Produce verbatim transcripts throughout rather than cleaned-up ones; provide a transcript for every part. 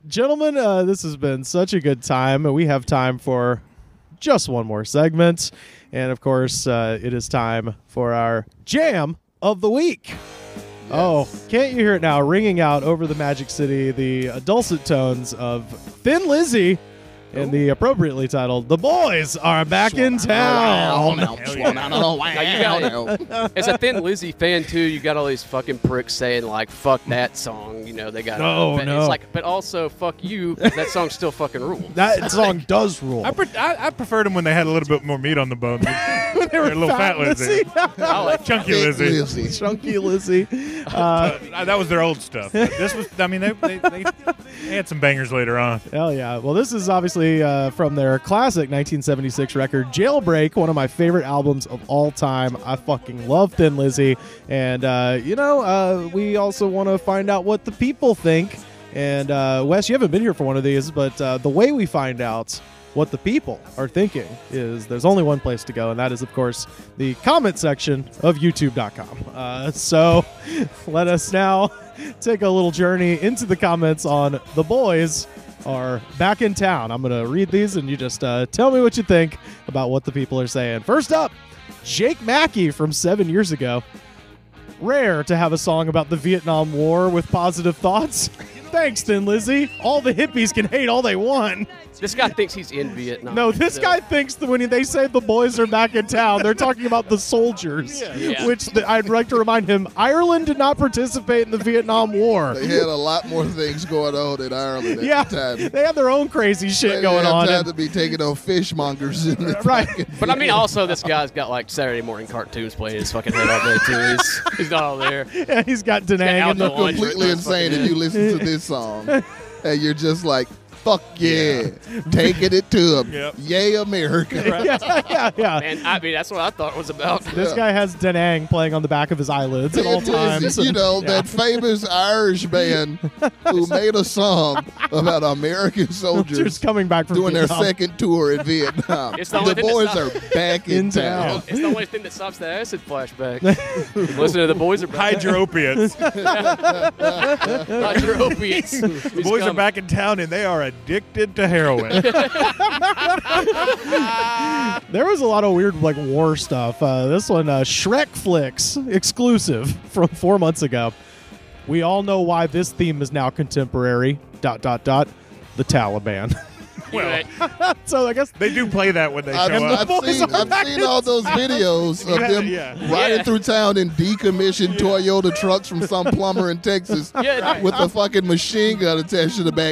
Gentlemen, uh, this has been such a good time. We have time for just one more segment. And, of course, uh, it is time for our Jam of the Week. Yes. Oh, can't you hear it now? Ringing out over the Magic City, the dulcet tones of Thin Lizzy. And the appropriately titled, The Boys Are Back in Town. Now, you got, as a Thin Lizzy fan, too, you got all these fucking pricks saying, like, fuck that song. You know, they got Oh, but no. It's like, but also, fuck you, because that song still fucking rules. That song does rule. I, pre- I, I preferred them when they had a little bit more meat on the bone. They were a little fat fat Lizzy. Lizzy. I like Chunky Lizzy. Lizzy. Chunky Lizzy. Uh, Uh, that was their old stuff. This was, I mean, they, they, they, they had some bangers later on. Hell yeah. Well, this is obviously uh, from their classic nineteen seventy-six record, Jailbreak, one of my favorite albums of all time. I fucking love Thin Lizzy. And, uh, you know, uh, we also want to find out what the people think. And, uh, Wes, you haven't been here for one of these, but uh, the way we find out what the people are thinking is there's only one place to go, and that is, of course, the comment section of YouTube dot com. Uh, so let us now take a little journey into the comments on The Boys Are Back in Town. I'm going to read these, and you just uh, tell me what you think about what the people are saying. First up, Jake Mackey from seven years ago. Rare to have a song about the Vietnam War with positive thoughts. Thanks, Thin Lizzy. All the hippies can hate all they want. This guy thinks he's in Vietnam. No, this so. guy thinks that when they say the boys are back in town, they're talking about the soldiers, Yeah. Yeah. which the, I'd like to remind him, Ireland did not participate in the Vietnam War. They had a lot more things going on in Ireland at yeah, the time. they had their own crazy shit They going didn't have on. time and- to be taking on fishmongers in the right. But I mean, also, this guy's got like Saturday morning cartoons playing in his fucking head all day, too. He's, he's not all there. Yeah, he's got Da Nang got in the Alto Lunch completely written on his insane fucking if you head. listen to this song and you're just like, fuck yeah, taking it to them. Yep. Yay, America. yeah, yeah, yeah. Man, I mean, that's what I thought it was about. This guy has Da Nang playing on the back of his eyelids at all It is, times. you and- know, yeah. that famous Irish band who made a song about American soldiers Just coming back from doing their Vietnam. second tour in Vietnam. It's the only The thing boys that's are back in, In town. town. It's the only thing that stops the acid flashback. Listen to the boys are back. Hide your opiates. Hide your opiates. The boys are back in town, and they are addicted to heroin. There was a lot of weird like war stuff. Uh, this one, uh, Shrek Flicks exclusive from four months ago. We all know why this theme is now contemporary. Dot dot dot. The Taliban. Well, So I guess They do play that when they I've, show up. I've boys seen, are I've back seen in all those videos of Yeah, them yeah. riding Yeah. through town in decommissioned Toyota trucks from some plumber in Texas Yeah. with a fucking machine gun attached to the back,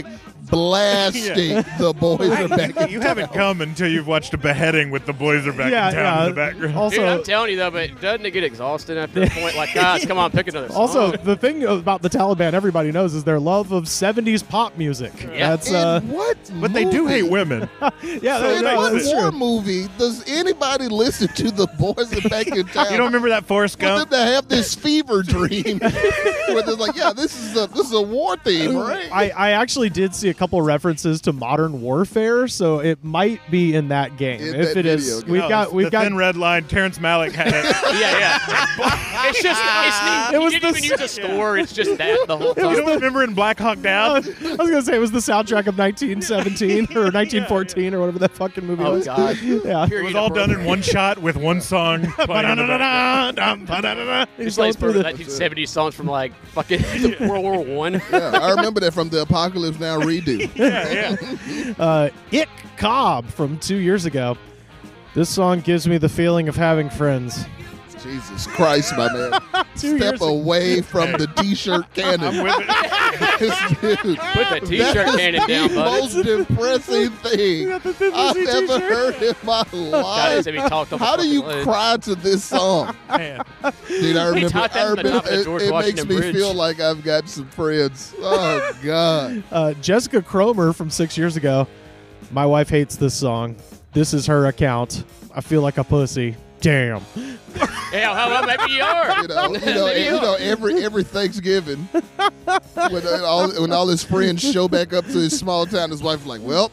blasting the boys are back in You town. haven't come until you've watched a beheading with the boys are back yeah, in town yeah. in the background. Also, dude, I'm telling you though, but doesn't it get exhausting after a point? Like, guys, come on, pick another song. also the thing about the Taliban everybody knows is their love of seventies pop music. Yeah. That's uh, In what But they do movie? hate women. yeah, So that- in no, what that's war true. movie does anybody listen to the boys are back in town? You don't remember that Forrest For them Gump? to have this fever dream where they're like, yeah, this is a this is a war theme, right? I, I actually did see a couple references to Modern Warfare, so it might be in that game. In if that it is, video game. we've No, got it's we've the got Thin Red Line. Terrence Malick had it. yeah, yeah. It's just, it's, It you was didn't the even use a store. It's just that the whole You time. don't remember in Black Hawk I Down? was gonna say it was the soundtrack of nineteen seventeen or nineteen fourteen or whatever that fucking movie Oh was. God. Yeah. It was all done in one shot with one song playing in the background. He's It's going like through the- nineteen seventies songs from like fucking World War One. Yeah, I remember that from the Apocalypse Now redo. Yeah, yeah. uh, Ick Cobb from two years ago. This song gives me the feeling of having friends. Jesus Christ, my man. Two Step years ago. away from the t-shirt I'm cannon. with it. This dude, Put that t-shirt that cannon is down, the buddy. most depressing thing got the Thin I've Lizzy ever t-shirt. heard in my Guys, life. have you talked on the How do fucking you ledge? cry to this song? Man. Dude, I remember, taught that I from the top remember of the it, George it makes Washington me Bridge. feel like I've got some friends. Oh, God. Uh, Jessica Cromer from six years ago. My wife hates this song. This is her account. I feel like a pussy. Damn. Yeah, how well, maybe you are. You know, you know, Maybe you you know are. every every Thanksgiving when uh, all when all his friends show back up to his small town, his wife's like, "Well,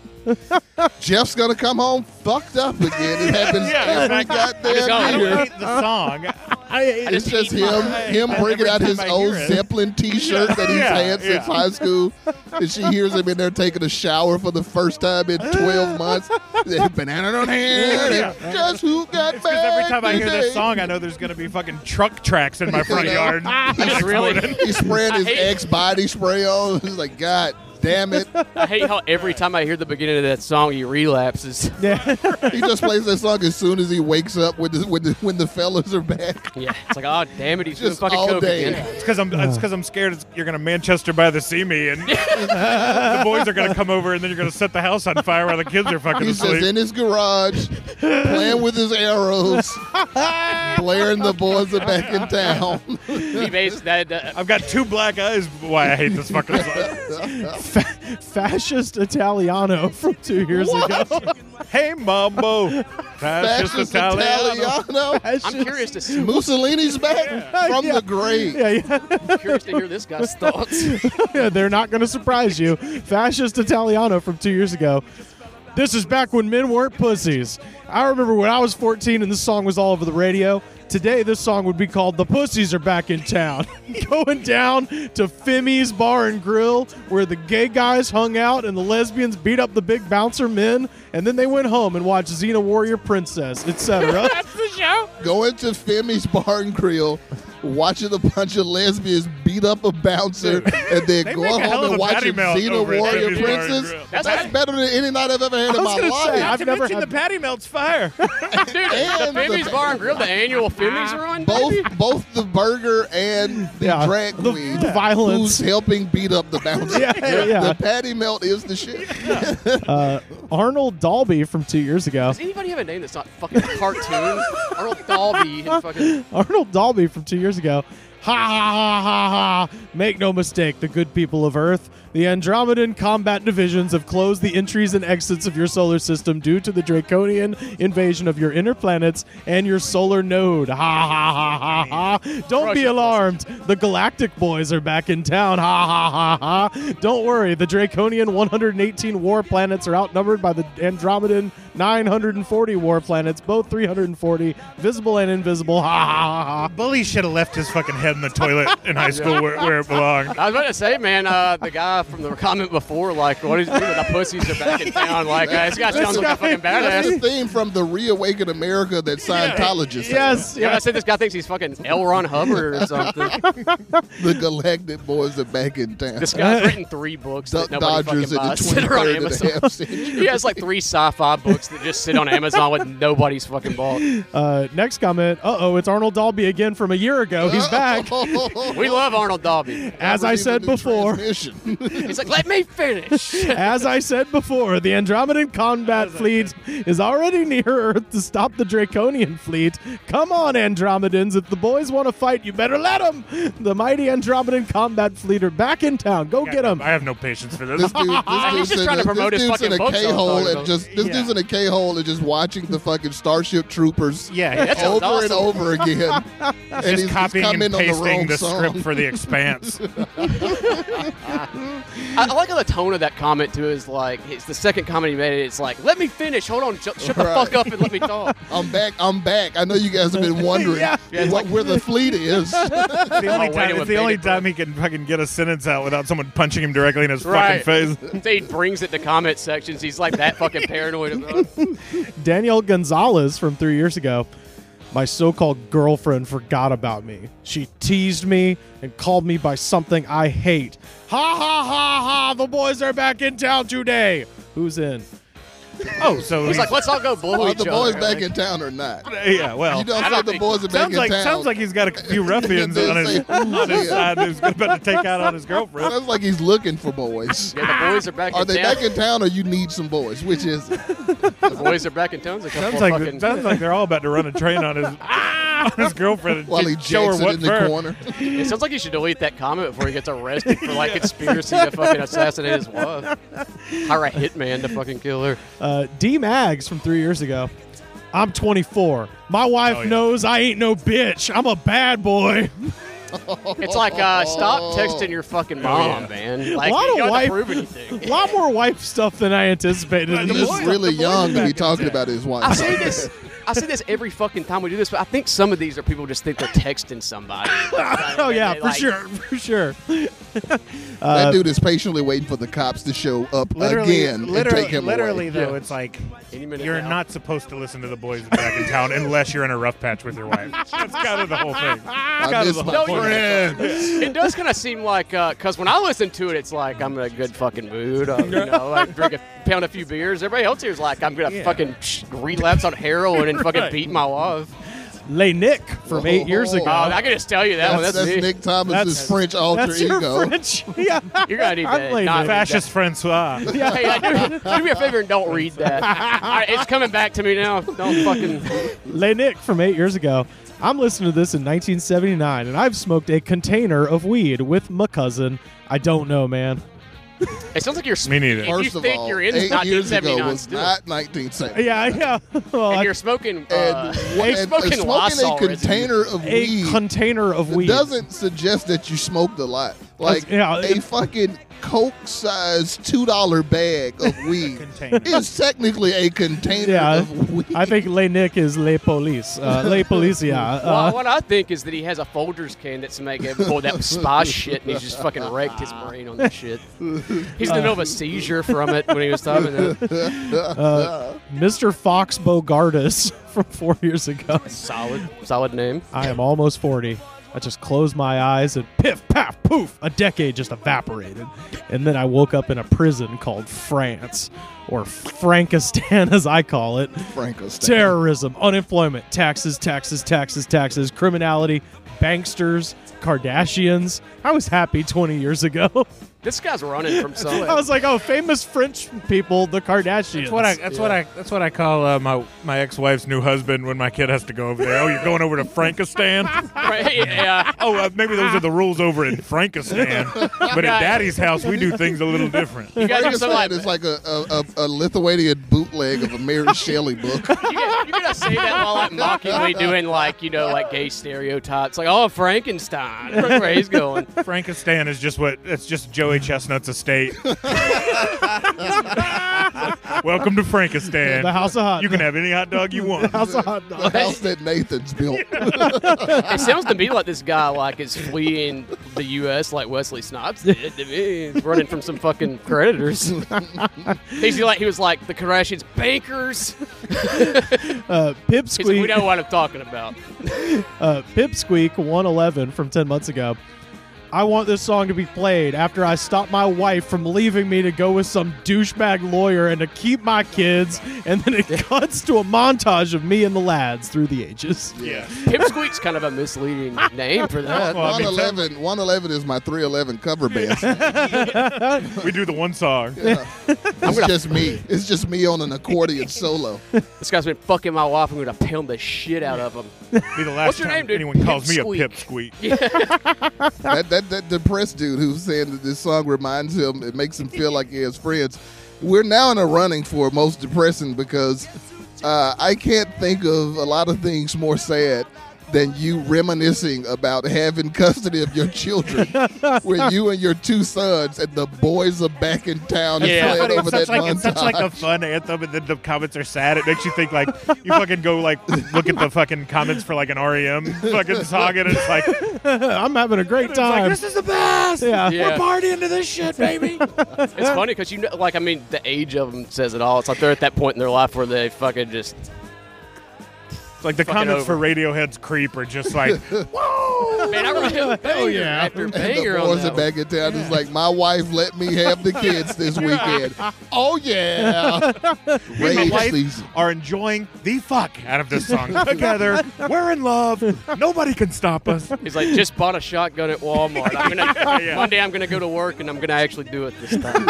Jeff's gonna come home fucked up again." It happens Yeah, every exactly. goddamn I I year. don't hate the song. I, It's just hate him, my- him I- bringing every out time his I old hear it. Zeppelin T-shirt that he's Yeah, had since yeah. high school, and she hears him in there taking a shower for the first time in twelve months. Banana on hand, Yeah. and just who got It's because every back time I hear today? this song, I know there's going to be fucking truck tracks in my front yard. He's really. He's spraying his I hate- ex body spray on. He's like, God damn it! I hate how every time I hear the beginning of that song, he relapses. yeah. He just plays that song as soon as he wakes up when the when the, when the fellas are back. Yeah, it's like, oh damn it, he's Just doing fucking all coke day. again. It's because I'm. It's because I'm scared. It's, you're gonna Manchester by the sea me, and the boys are gonna come over, and then you're gonna set the house on fire while the kids are fucking He's asleep. just in his garage playing with his arrows, blaring the boys are back in town. He based that. Uh, I've got two black eyes. Why I hate this fucking song. Fa- fascist Italiano from two years ago. Hey, Mambo, fascist Fascist Italiano. Italiano. I'm curious to see. Mussolini's back from Yeah. the grave. Yeah, yeah. I'm curious to hear this guy's thoughts. Yeah, they're not going to surprise you. Fascist Italiano from two years ago. This is back when men weren't pussies. I remember when I was fourteen and this song was all over the radio. Today, this song would be called "The Pussies Are Back in Town." Going down to Fimmy's Bar and Grill, where the gay guys hung out and the lesbians beat up the big bouncer men, and then they went home and watched Xena Warrior Princess, et cetera. Going to Femi's Bar and Grill, watching a bunch of lesbians beat up a bouncer, and then They going make a hell home of and a patty watching melt Xena over at Warrior Femi's Bar and Princess. Grill. That's, That's- better than any night I've ever had I in was my gonna life. say, I've To never mention had- the patty melt's fire. Dude, the And the- Fimmy's Bar and Grill, the annual Fimmy's run. both both the burger and the Yeah, drag the- queen the violence. who's helping beat up the bouncer. Yeah, yeah. The patty melt is the shit. Uh, Arnold Dalby from two years ago. Does anybody have a name that's not fucking a cartoon? Arnold Dalby and fucking. Arnold Dalby from two years ago. Ha ha ha ha ha. Make no mistake, the good people of Earth, the Andromedan combat divisions have closed the entries and exits of your solar system due to the draconian invasion of your inner planets and your solar node. Ha ha ha ha ha. Don't Crush be it, alarmed. The Galactic Boys are back in town. Ha ha ha ha. Don't worry, the draconian one hundred eighteen war planets are outnumbered by the Andromedan nine hundred forty war planets, both three hundred forty, visible and invisible. Ha ha ha ha. Bully should have left his fucking head in the toilet in high school where, where it belonged. I was about to say, man, uh, the guy from the comment before, like, what is doing? The pussies are back in town. Like, uh, this guy sounds like a fucking That's the badass. theme from the Reawaken America that Scientologists have. Yes, Yeah, I yes. said this guy thinks he's fucking L. Ron Hubbard or something. The Galactic Boys are back in town. This guy's written three books Do- that nobody Dodgers fucking in the buys that are on twenty-third and a Amazon. half century. He has like three sci-fi books that just sit on Amazon with nobody's fucking bought. Uh, next comment. Uh oh, it's Arnold Dalby again from a year ago. He's back. We love Arnold Dalby. As I said before, Transmission. He's like, let me finish. as I said before, the Andromedan combat fleet is already near Earth to stop the Draconian fleet. Come on, Andromedans. If the boys want to fight, you better let them. The mighty Andromedan combat fleet are back in town. Go get them. I have no patience for this. This dude, this He's dude's just in trying a, to promote this his dude's in fucking a books I was K-hole talking and about. just this Yeah. dude's in a K-hole and just watching the fucking Starship Troopers Yeah, That sounds over and awesome. over again. and just he's copying coming and on the pasting wrong the, song. script for The Expanse. I, I like how the tone of that comment too is like, it's the second comment he made. It's like, let me finish. Hold on, shut, shut the Right. fuck up and let me talk. I'm back. I'm back. I know you guys have been wondering Yeah. Yeah, it's what, like- where the fleet is. the only Oh, wait, time, it it's would the make only it time he can fucking get a sentence out without someone punching him directly in his Right. fucking face. So he brings it to comment sections. He's like that fucking paranoid about it. Danielle Gonzalez from three years ago. My so-called girlfriend forgot about me. She teased me and called me by something I hate. Ha ha ha ha! The boys are back in town today. Who's in? Oh, so He's like, let's all go blow Are each the boys other. back Like, in town or not? yeah, well, You don't I say don't the think- boys are back sounds in like town. sounds like he's got a few ruffians They on his, say, on his yeah. side who's about to take out on his girlfriend. Sounds like he's looking for boys. Yeah, the boys are back Are in they town. back in town or you need some boys? Which is it? The boys are back in town. There's a couple Sounds of like fucking. sounds like they're all about to run a train on his on his girlfriend and While he show her jacks it what in the for. corner. It sounds like you should delete that comment before he gets arrested for like conspiracy to fucking assassinate his wife. Hire a hitman to fucking kill her. Uh, D Mags from three years ago. I'm twenty-four. My wife Oh, yeah. knows I ain't no bitch. I'm a bad boy. It's like, uh, stop texting your fucking mom, yeah. man. Like, A lot you of don't have wife- to prove anything. A lot more wife stuff than I anticipated. The He's boys- really the boys young to back be in talking town. about his wife. I say this. I say this every fucking time we do this, but I think some of these are people just think they're texting somebody. Oh yeah, They, for like- sure, for sure. that Uh, dude is patiently waiting for the cops to show up Literally, again and literally, take him literally away. though, Yeah. it's like Any minute you're now. not supposed to listen to the boys back in town unless you're in a rough patch with your wife. That's kind of the whole thing. I Kind miss of the my whole No, point. friends. It does kind of seem like, because when I listen to it, it's like I'm in a good fucking mood. I'm, you know, like drink a pound a few beers. Everybody else here is like I'm gonna Yeah. fucking sh- relapse on heroin and fucking Right. beat my wife. Les Nick from eight years Oh. ago. Oh, I can just tell you that That's, one. That's, that's me. Nick Thomas's That's- French alter That's your ego. French. Yeah. You're gonna need I'm to Les not Nick. read Fascist Francois. that. Hey, do, do me a favor and don't read that. All right, it's coming back to me now. Don't fucking. Les Nick from eight years ago. I'm listening to this in nineteen seventy-nine, and I've smoked a container of weed with my cousin. I don't know, man. It sounds like you're. Me neither. If First you of think all, you're in eight years ago 1979 was still. not nineteen seventy. Yeah, yeah. Well, And I- you're smoking. Uh, And, what, you're and, smoking and smoking Lysol a container of a weed container of weed. doesn't suggest that you smoked a lot. Like yeah, a it- fucking Coke-sized two dollar bag of weed Container. is technically a container Yeah, of weed. I think Les Nick is Les Police. Uh, Les Policia. Well, Uh, what I think is that he has a Folgers can that's making boy that was spy shit, and he's just fucking wrecked his brain on that shit. He's in the middle of a seizure from it when he was talking. That. uh, Mister Fox Bogardus from four years ago. Solid, solid name. I am almost forty. I just closed my eyes and piff, paff, poof, a decade just evaporated. And then I woke up in a prison called France, or Frankistan as I call it. Frankistan. Terrorism, unemployment, taxes, taxes, taxes, taxes, criminality, banksters, Kardashians. I was happy twenty years ago. This guy's running from something. I was like, oh, famous French people, the Kardashians. That's what I. That's Yeah. what I. That's what I call uh, my my ex-wife's new husband when my kid has to go over there. Oh, you're going over to Frankistan? Right, yeah. Oh, uh, maybe those are the rules over in Frankistan. But at Daddy's house, we do things a little different. You guys are so Frankistan like. is like a, a, a, a Lithuanian bootleg of a Mary Shelley book. You gotta, you gotta say that while like mockingly doing like you know like gay stereotypes, like oh Frankenstein. That's where he's going. Frankistan is just what. It's just Joey Chestnut's estate. Welcome to Frankistan. The House of Hot You can have any hot dog you want. House of Hot The Dogs. house that Nathan's built. It sounds to me like this guy like is fleeing the U S like Wesley Snipes did to me. He's running from some fucking creditors. He's like he was like the Kardashians bankers. Uh, He's like, we Pipsqueak, know what I'm talking about. uh, Pipsqueak one eleven from ten months ago. I want this song to be played after I stop my wife from leaving me to go with some douchebag lawyer and to keep my kids, and then it cuts to a montage of me and the lads through the ages. Yeah. Pipsqueak's kind of a misleading name for that. Well, I mean, one eleven, one eleven is my three eleven cover band. We do the one song. It's just me. It's just me on an accordion solo. This guy's been fucking my wife. I'm gonna pound the shit out of him. Be the last What's your time name, dude? anyone calls me a Pipsqueak. pipsqueak. That, that that depressed dude who's saying that this song reminds him, it makes him feel like he has friends. We're now in a running for most depressing because uh, I can't think of a lot of things more sad than you reminiscing about having custody of your children where you and your two sons and the boys are back in town and Yeah. playing over It's that such, like, montage. it's such like a fun anthem, and then the comments are sad. It makes you think like you fucking go like look at the fucking comments for like an R E M fucking song, and it's like, it's I'm having a great like time. this is the best. Yeah. Yeah. We're partying to this shit, baby. It's funny because you know, like, I mean, the age of them says it all. It's like they're at that point in their life where they fucking just. Like the Fucking comments over. for Radiohead's "Creep" are just like, whoa. Man, I remember banger yeah. after And banger the on boys that are back in town. It's like, my wife let me have the kids this weekend. Oh, yeah. Me and my Rage wife season. are enjoying the fuck out of this song together. We're in love. Nobody can stop us. one. He's like, just bought a shotgun at Walmart. I'm gonna Yeah. One day I'm gonna go to work and I'm gonna actually do it this time.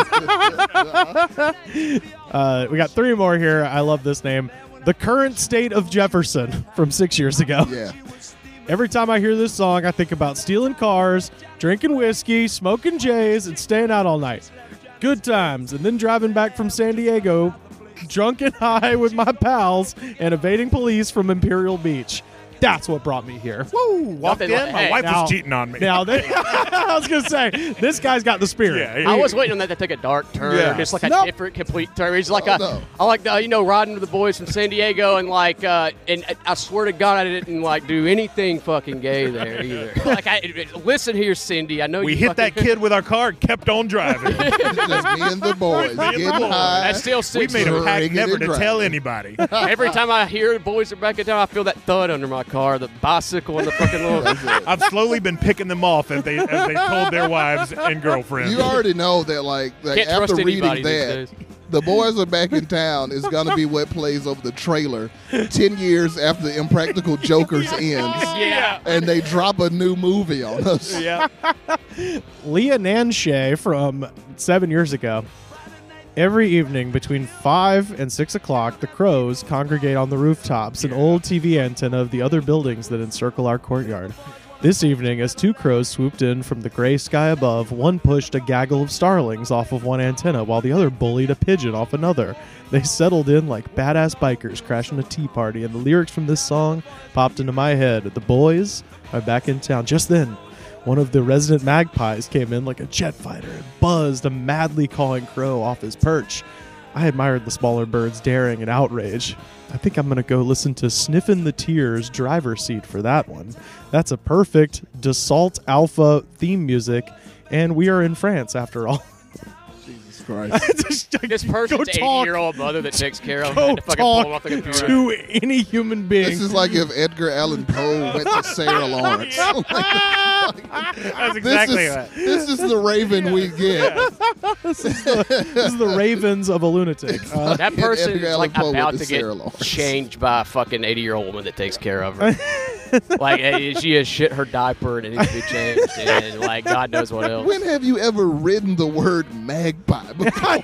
Uh, we got three more here. I love this name. The Current State of Jefferson from six years ago. Yeah. Every time I hear this song, I think about stealing cars, drinking whiskey, smoking J's, and staying out all night. Good times. And then driving back from San Diego, drunk and high with my pals, and evading police from Imperial Beach. That's what brought me here. Woo! Walked Nothing in. like- My hey, wife now- was cheating on me. Now, they, I was gonna say this guy's got the spirit. yeah, he- I was waiting on that to take a dark turn. Yeah. It's like a Nope. different, complete turn. It's like Oh, a, no. I like the, you know, riding with the boys from San Diego, and like, uh, and I swear to God, I didn't like do anything fucking gay there either. Like, I listen here, Cindy. I know we you hit fucking, that kid with our car and kept on driving. It's just me and the boys Me and the getting boys. high. That's still we six. made a pact Drinking never and to driving. tell anybody. Every time I hear the boys are back in town, I feel that thud under my car, the bicycle and the fucking little. I've slowly been picking them off as they as they told their wives and girlfriends. You already know that, like, like Can't after trust reading anybody that, these days. the boys are back in town is going to be what plays over the trailer ten years after Impractical Jokers ends. Yeah. And they drop a new movie on us. Yeah. Leah Nanshay from seven years ago. Every evening between five and six o'clock, the crows congregate on the rooftops, an old T V antenna of the other buildings that encircle our courtyard. This evening, as two crows swooped in from the gray sky above, one pushed a gaggle of starlings off of one antenna, while the other bullied a pigeon off another. They settled in like badass bikers crashing a tea party, and the lyrics from this song popped into my head. The boys are back in town. Just then, one of the resident magpies came in like a jet fighter and buzzed a madly cawing crow off his perch. I admired the smaller bird's daring and outrage. I think I'm going to go listen to Sniffin' the Tears driver's seat for that one. That's a perfect Dassault Alpha theme music, and we are in France after all. Jesus Christ. Just, This go person's talk eighty-year-old mother that takes care of him Go had to fucking pull him talk off the computer. to any human being. This is like if Edgar Allan Poe went to Sarah Lawrence. That's exactly this, is, what. this is the Raven we get. this, is the, this is the Ravens of a lunatic. Uh, That person Edgar is Allan like Poe went about to to get Sarah Lawrence. changed by a fucking eighty-year-old woman that takes care of her. Like, eh, she has shit her diaper and it needs to be changed, and like God knows what else. When have you ever written the word magpie before?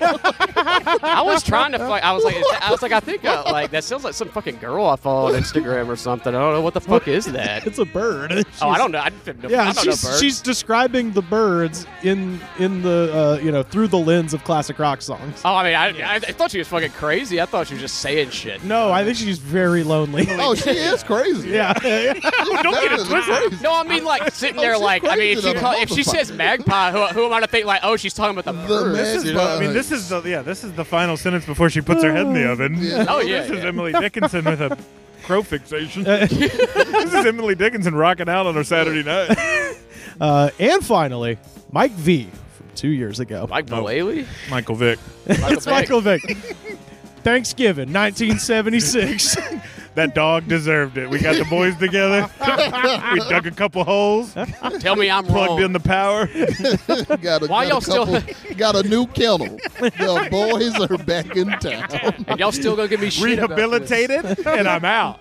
I was trying to find. I was like, is that- I was like, I think uh, like that sounds like some fucking girl I follow on Instagram or something. I don't know what the fuck is that. it's a bird. Oh, I She's- don't know. I, don't know- Yeah, I don't she's, know birds. she's describing the birds in in the uh, you know through the lens of classic rock songs. Oh, I mean, I, I, I thought she was fucking crazy. I thought she was just saying shit. No, I think she's very lonely. Oh, she is crazy. yeah, Don't get it twisted. Crazy. No, I mean like sitting Oh, there, she's like I mean, if crazy she than a call, if she motherfucker. says magpie, who, who am I to think like, oh, she's talking about the, The bird? This is the, magpie. I mean, this is the yeah. This is the final sentence before she puts her head in the oven. Yeah. Oh yeah, This is yeah. Emily Dickinson with a crow fixation. this is Emily Dickinson rocking out on her Saturday night. uh, and finally, Mike V from two years ago. Mike Mullally. Michael Vick. It's Michael Vick. Thanksgiving, nineteen seventy-six. That dog deserved it. We got the boys together. We dug a couple holes, Tell me I'm plugged wrong. in the power. got a, Why got y'all a still- couple, got a new kennel. The boys are back in town. And y'all still gonna give me shit about this. Rehabilitated, and I'm out.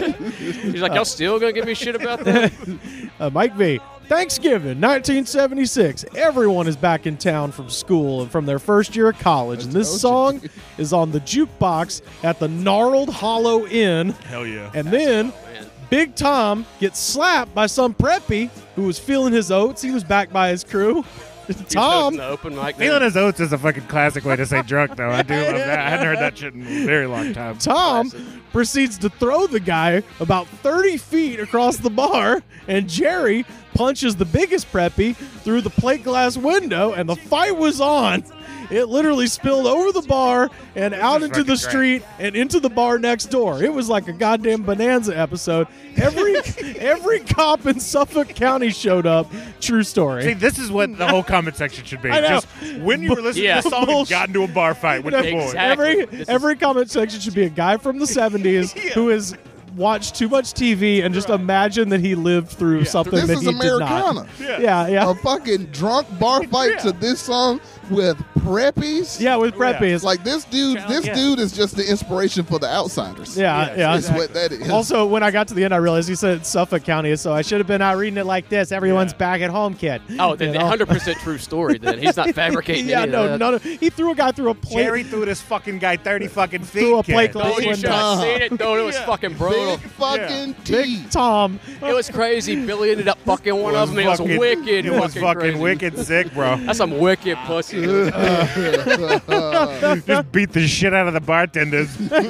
He's like, y'all still gonna give me shit about that? Uh, Mike V. Thanksgiving, nineteen seventy-six. Everyone is back in town from school and from their first year of college, and this told song is on the jukebox at the Gnarled Hollow Inn. Hell yeah. And then Man. Big Tom gets slapped by some preppy who was feeling his oats. He was backed by his crew. He's hosting Tom, the open mic. Feeling his oats is a fucking classic way to say drunk, though. I do love that. I hadn't heard that shit in a very long time. Tom Classic. proceeds to throw the guy about thirty feet across the bar, and Jerry punches the biggest preppy through the plate glass window, and the fight was on. It literally spilled over the bar and out is into the fucking street and into the bar next door. It was like a goddamn Bonanza episode. Every every cop in Suffolk County showed up. True story. See, this is what the whole comment section should be. I know. Just when you were listening Yeah. to this song and Bullshit. got into a bar fight with the boys. Exactly. Every This is- every comment section should be a guy from the seventies who has watched too much T V and just imagine that he lived through something This that is he did Americana. not. Yeah. Yeah, yeah, A fucking drunk bar fight to this song with preppies. yeah. With Oh, yeah. preppies, Like this dude, this Yeah. dude is just the inspiration for the outsiders. yeah, Yes, yeah. That's what that is. Also, when I got to the end, I realized he said Suffolk County, so I should have been out reading it like this. Everyone's Yeah. back at home, kid. Oh, then You know? one hundred percent true story. Then he's not fabricating. Yeah, any no, of that. none of, he threw a guy through a plate. Jerry threw this fucking guy thirty fucking feet. Threw a plate kid. glass Oh, you window. should have seen it, though. It was Yeah. fucking brutal. Big fucking Big T. Tom. It was crazy. Billy ended up fucking one of them. It was fucking- wicked. It was fucking fucking crazy. wicked sick, bro. That's some wicked pussy Just beat the shit out of the bartenders.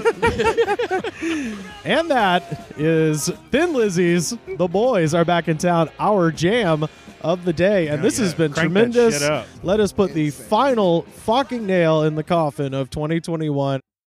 And that is Thin Lizzy's The Boys Are Back in Town, our jam of the day. And Hell this yeah. has been Crank that tremendous. shit up. Let us put the Insane. final fucking nail in the coffin of twenty twenty-one.